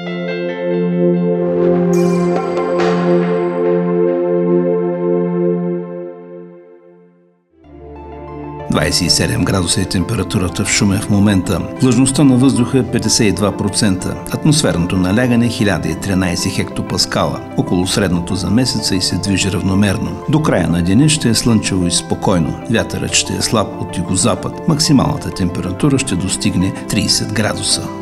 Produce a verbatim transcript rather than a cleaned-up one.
двадесет и седем градуса е температурата в Шумен в момента. Влажността на въздуха е петдесет и два процента. Атмосферното налягане е хиляда и тринадесет хектопаскала, около средното за месеца и се движи равномерно. До края на деня ще е слънчево и спокойно. Вятърът ще е слаб от югозапад. Максималната температура ще достигне тридесет градуса.